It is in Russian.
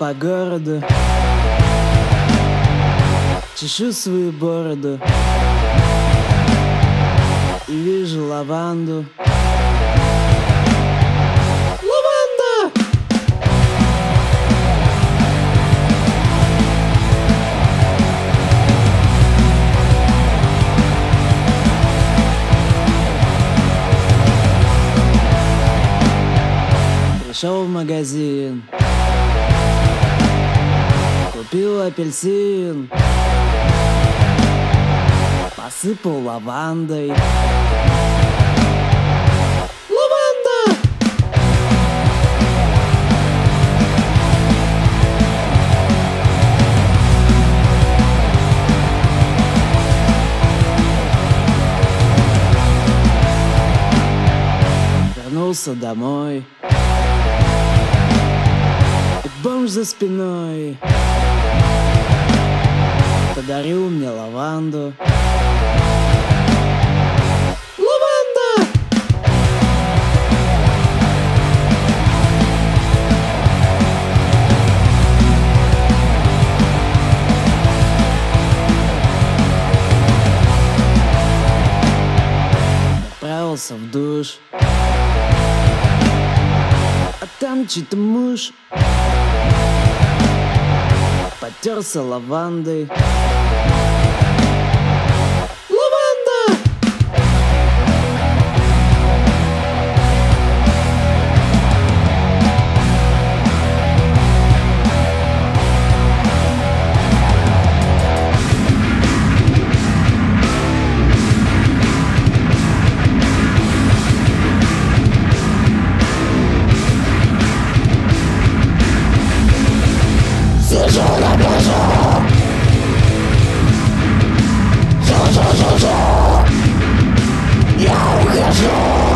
по городу, чешу свою бороду и вижу лаванду. Лаванда! Пришел в магазин, купил апельсин, посыпал лавандой. Лаванда! Вернулся домой, и бомж за спиной подарил мне лаванду. Лаванда! Отправился в душ, а там чей-то муж потерся лавандой. Лаванда! Сижу на пляже, я ухожу.